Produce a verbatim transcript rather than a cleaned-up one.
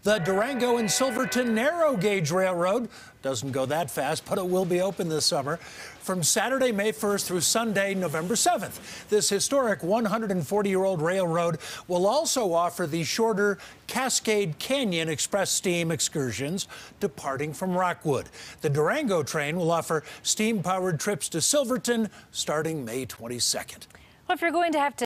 The Durango and Silverton narrow gauge railroad doesn't go that fast, but it will be open this summer from Saturday, May first through Sunday, November seventh. This historic one hundred forty year old railroad will also offer the shorter Cascade Canyon Express steam excursions departing from Rockwood. The Durango train will offer steam-powered trips to Silverton starting May twenty-second. Well, if you're going to have to